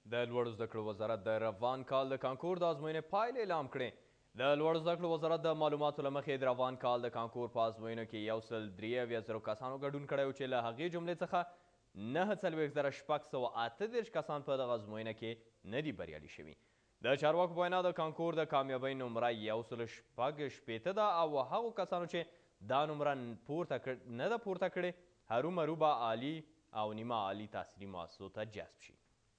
د لوړو زده کړو وزارت د روان کال د کانکور د ازموینې پایلې اعلام کړې. د لوړو زده کړو وزارت د معلوماتو له مخې د روان کال د کانکور په ازموینو کې 173,000 کسانو ګډون کړی و چې له هغې جملې څخه 9,638 کسان په دغه ازموینه کې نه دي بریالي شوي. د چارواکو په وینا د کانکور د کامیابۍ نمره 116 ده او هغو کسانو چې دا نمره نه ده پورته کړې هرومرو به عالي او نیمه عالي تحصیلي مؤسسو ته جذب شي.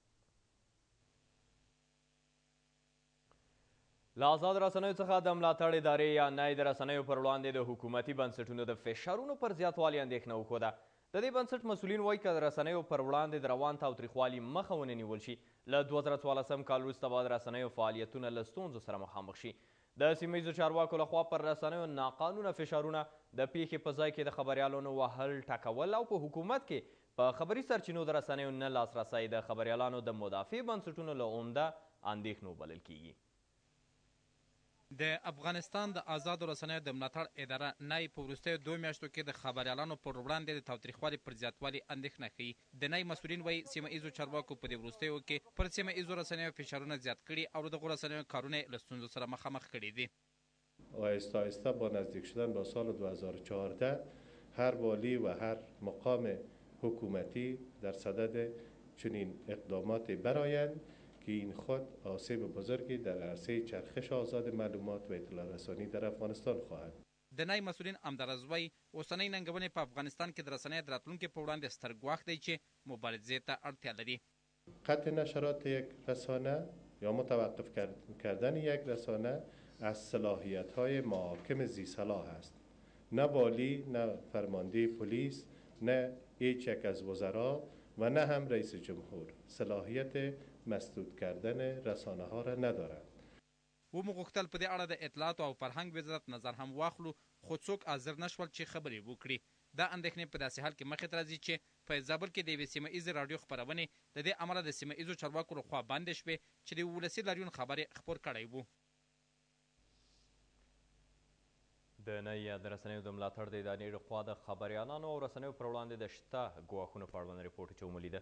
له آزاد رسنیو څخه د ملاتړ ادارې یا نای د رسنیو پر وړاندې د حکومتي بنسټونو د فشارونو پر زیاتوالي اندېښنه وښوده. د دې بنسټ مسؤلین وایي که د رسنیو پر وړاندې د روان تاوتریخوالي مخه ونه نیول شي له 2014 کال وروسته به د رسنیو فعالیتونه له ستونزو سره مخامخ شي. د سیمه ییزو چارواکو لخوا پر رسنیو ناقانونه فشارونه د پیښې په ځای کې د خبریالانو وهل ټکول او په حکومت کې په خبري سرچینو د رسنیو نه لاسرسی د خبریالانو د مدافع بنسټونو له عمده اندېښنو بلل کیږي. د افغانستان د آزادو رسنیو د ملاتړ اداره نای په وروستیو 2 میاشتو کې د خبریالانو پر وړاندې د تاوتریخوالي پر زیاتوالي اندېښنه ښیي. د نای مسؤلین وایي سیمه ییزو چارواکو په دې وروستیو کې پر سیمه ییزو رسنیو فشارونه زیات کړي او د دغو رسنیو کارونه له ستونزو سره مخامخ کړي دي. آهسته آهسته با نزدیک شدن با سال 2014 هر والی و هر مقام حکومتی در صدد چنین اقدامات برآیند که این خود آسیب بزرگی در عرصه چرخش آزاد معلومات و اطلاع رسانی در افغانستان خواهد. د نای مسؤلین همدارز وایي اوسنۍ ننګونې په افغانستان کې د رسنیو د راتلونکي په وړاندې ستر ګواښ دی چې مبارزې ته اړتیا لري. قطع نشرات یک رسانه یا متوقف کردن یک رسانه از صلاحیت‌های محاکم ذی‌صلاح است. نه والی، نه فرمانده پلیس، نه هیچ یک از وزرا و نه هم رئیس جمهور صلاحیت مسدود کردن رسانه ها را ندارند. و مو غوښتل په دې اړه د اطلاعاتو او فرهنګ وزارت نظر هم واخلو خو څوک حاضر نشول چې خبرې وکړي. دا اندېښنې په داسې حال کې مخې ته راځي چې په زابل کې د یوې سیمه ایزې راډیو خپرونې د دې امله د سیمه ایزو چارواکو لخوا بندې شوې چې د ولسي لاریون خبرې خپور کړی و. د نای د رسنیو د ملاتړ د ادارې لخوا د خبریالانو او رسنیو پر وړاندې د شته ګواښونو په اړوند ریپورټ چې ومولیده.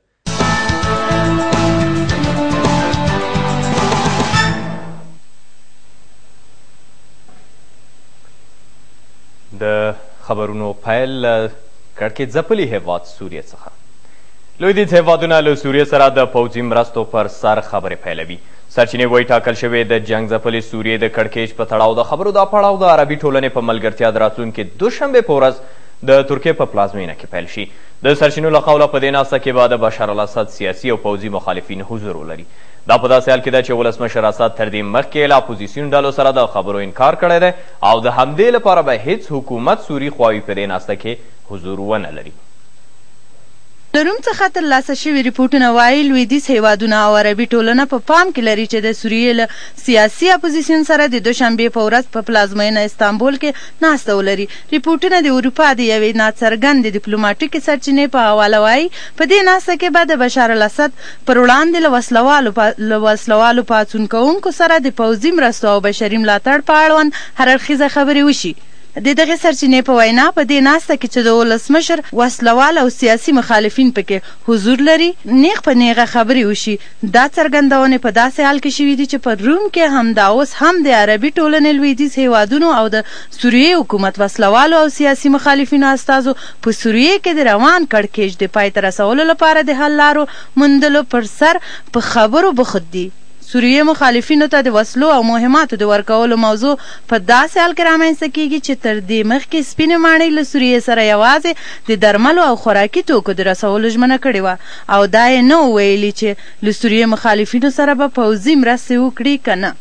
د خبرونو پیل کړکېچ ځپلي هیواد سوریې څخه. لویدیځ هیوادونه له سوریې سره د پوځي مرستو پر سر خبرې پیلوي. سرچینې وایي ټاکل شوې د جنګ ځپلې سوریې د کړکېچ په تړاو د خبرو دا پړاو د عربي ټولنې په ملګرتیا د راتلونکي دوشنبې په ورځ د ترکیې په پلازمینه کې پیل شي. د سرچینو له قوله په دې ناسته کې به د بشار الاسد سیاسي او پوځي مخالفین حضور ولري. دا په داسې حال کې ده چې ولسمشر اسد تر دې مخکې له اپوزیسیون ډلو سره د خبرو انکار کړی دی او د همدې لپاره به هیڅ حکومت سوري خواوي په دې ناسته کې حضور ونه لري. د روم څخه ترلاسه شوي ریپورټونه وایي لویدیځ هیوادونه او عربي ټولنه په پام کې لري چې د سوریې له سیاسي اپوزیسیون سره د دوشنبې په ورځ په پلازمینه استانبول کې ناسته ولري. ریپورټونه د اروپا د یوې ناڅرګندې ډیپلوماټیکې سرچینې په حواله وایي په دې ناسته کې به د بشار الاسد پر وړاندې له وسلوالو پاڅون کوونکو سره د پوځي مرستو او بشري ملاتړ په اړوند هر اړخیزه خبرې وشي. د دغې سرچینې په وینا په دې ناسته کې چې د ولسمشر وسلوال او سیاسي مخالفین پکې حضور لري نیغ په نیغه خبرې وشي. دا څرګندونې په داسې حال کې شوي دي چې په روم کې همدا اوس هم د عربي ټولنې لویدیځ هیوادونو او د سوریې حکومت وسلوالو او سیاسي مخالفینو استازو په سوریې کې د روان کړکېچ د پای ته رسولو لپاره د حل لارو موندلو پر سر په خبرو بوخت دي. سوریې مخالفینو ته د وسلو او مهماتو د ورکولو موضوع په داسې حال کې رامنځته کیږي چې تر دې مخکې سپینې ماڼۍ له سوریې سره یوازې د درملو او خوراکي توکو د رسولو ژمنه کړې وه او دا یې نه ویلي چې له سوریې مخالفینو سره به پوځي مرستې وکړي که نه.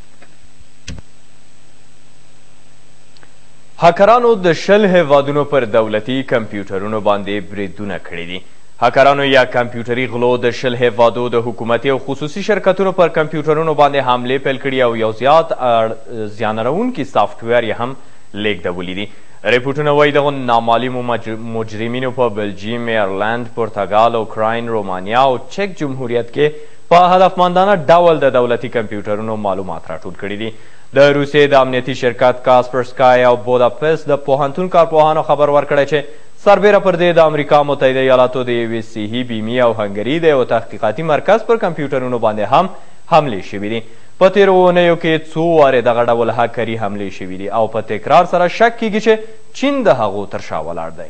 هاکرانو د 20 هیوادونو پر دولتي کمپیوټرونو باندې بریدونه کړي دي. هاکرانو یا کمپیوټري غلو د 20 هیوادو د حکومتي او خصوصي شرکتونو پر کمپیوټرونو باندې حملې پیل کړي او یو زیات زیانرونکي سافټویر یې هم لیږدولي دي. ریپورټونه وایي دغو نامعلومو مجرمینو په بلجیم، ایرلند، پرتګال، اوکراین، رومانیا او چک جمهوریت کې په هدفمندانه ډول د دولتي کمپیوټرونو معلومات راټول کړي دي. د روسیې د امنیتي شرکت کاسپرسکای او بوداپست د پوهنتون کارپوهانو خبر ورکړی چې سربیره پر دې د امریکا متحده ایالاتو د یوې صحي بیمې او هنګري د یو تحقیقاتي مرکز پر کمپیوټرونو باندې هم حملې شوي دي. په تېرو اونیو کې څو وارې دغه ډول هکري حملې شوي دي او په تکرار سره شک کیږي چې چین د هغو تر شا ولاړ دی.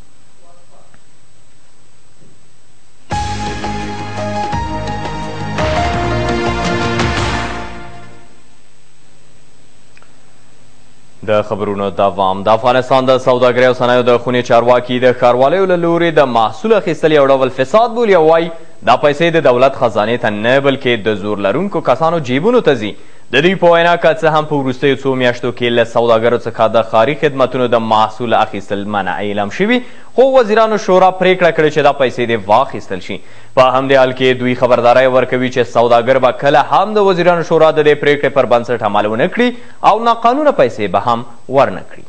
د خبرونو دوام. د افغانستان د سوداګرۍ او صنایعو د خونې چارواکي د ښاروالیو له لورې د محصول اخیستل یو ډول فساد بولي او وایي دا پیسې د دولت خزانې ته نه بلکې د زور لرونکو کسانو جیبونو ته ځي. د دوی په وینا که څه هم په وروستیو څو میاشتو کې له سوداګرو څخه د ښاري خدمتونو د محصول اخیستل منع اعلان شوي، خو وزیرانو شورا پریکړه کړې چې دا پیسې دې واخیستل شي. په همدې حال کې دوی خبرداری ورکوي چې سوداګر به کله هم د وزیرانو شورا د دې پریکړې پر بنسټ عمل ونه کړي او ناقانونه پیسې به هم ورنه کړي.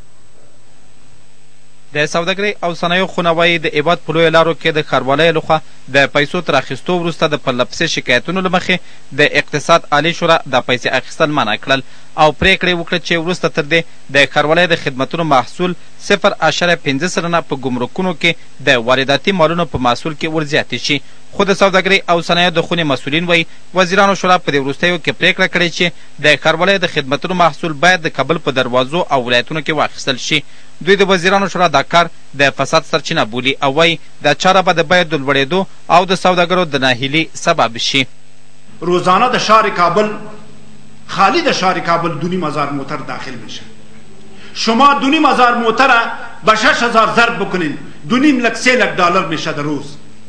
د سوداګرۍ او صنایعو خونه وایي د هېواد په لویو لارو کې د ښاروالیو لخوا د پیسو تر اخیستو وروسته د پرلهپسې شکایتونو له مخې د اقتصاد عالي شورا دا پیسې اخیستل منع کړل او پریکړې وکړه چې وروسته تر دې د ښاروالیو د خدمتونو محصول 0.5 سلنه په ګمرکونو کې د وارداتي مالونو په محصول کې ورزیاتې شي. خو د سوداګرۍ او صنایعو د خونې مسؤلین وایي وزیرانو شورا په دې وروستیو کې پریکړه کړې چې د ښاروالیو د خدمتونو محصول باید د کابل په دروازو او ولایتونو کې واخیستل شي. دوی د وزیرانو شورا دا کار د فساد سرچینه بولي او وایي دا چاره به د بیو د لوړېدو او د سوداګرو د ناهیلي سبب شي. روزانه د شهر کابل خالی د شهر کابل 2,500 موتر داخل میشه. شما 2,500 موتر به 6,000 ضرب بکنین 2.5 لک 3 لک دلار میشه در روز.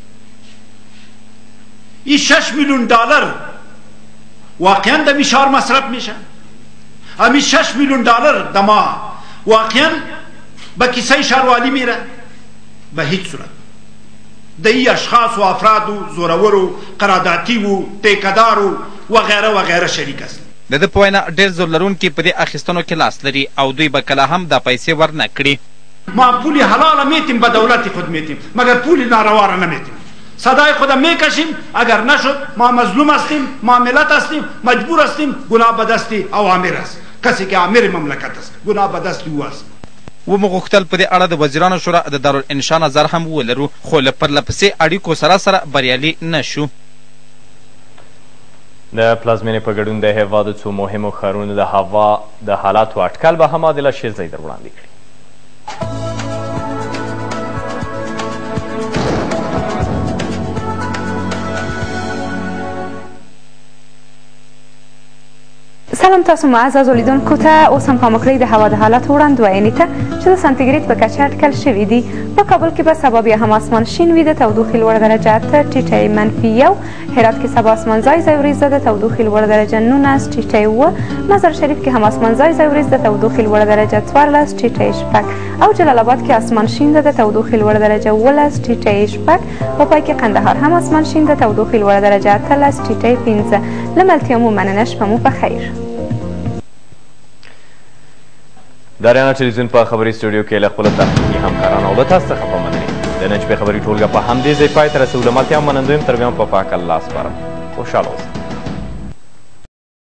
این 6 میلیون دلار واقعا در شهر مصرف میشه. همین 6 میلیون دلار در ماه واقعا به کیسه شهروالی میره؟ به هیچ صورت. د ای اشخاص و افراد و زورور و قراردادي و ټیکهدار و غیره و غیره شریک است. د ده په وینا ډېر زور لرونکي په دې اخیستنو کې لاس لري او دوی به کله هم دا پیسې ورنه کړي. ما پول حلال میتیم به دولت خود میتیم مگر پول ناروا را نمیتیم. صدای خود میکشیم اگر نشد ما مظلوم هستیم، ما ملت هستیم، مجبور هستیم. گناه به دست اوامر است. کسی که امیر مملکت است گناه به دست او است. ومو غوښتل په دې اړه د وزیرانو شورا د دارالانشا نظر هم ولرو خو له پرلهپسې اړیکو سره بریالي نه شو. د پلازمینې په ګډون د هېواد څو مهمو ښارونو د هوا د حالاتو اټکل به هم عادله شیرزی در وړاندې کړي. سلام تاسو معزز لیدونکو ته. اوس هم پام وکړئ د هوا د حالاتو وړاندوینې ته چې د سانتیګریډ په کچه اټکل شوي دي. په کابل کې به سبا بیا هم اسمان شین وي، د تودوخې لوړه درجه 8 ټیټی -1. هرات کې سبا اسمان ځای ځای وریځ ده، د تودوخې لوړه درجه 19 ټیټی 7. مزار شریف کې هم اسمان ځای ځای وریځ ده، د تودوخې لوړه درجه 14 ټیټی 6. او جلال آباد کې اسمان شین ده، د تودوخې لوړه درجه 12 ټیټی 6. په پای کې قندهار هم اسمان شین ده، د تودوخې لوړه درجه 18 ټیټی 5. له ملتیا مو مننه، شپه مو په خیر. د اریانا ټلویزیون په خبري سټوډیو کې له خپلو تحقیقي همکارانو او له تاسو څخه په مننې د نن شپې خبري ټولګه په همدې ځای پای ته رسولو. ملتیا منندویم، تر بیا هم په پاک الله سپارم. خوشحاله اوسئ.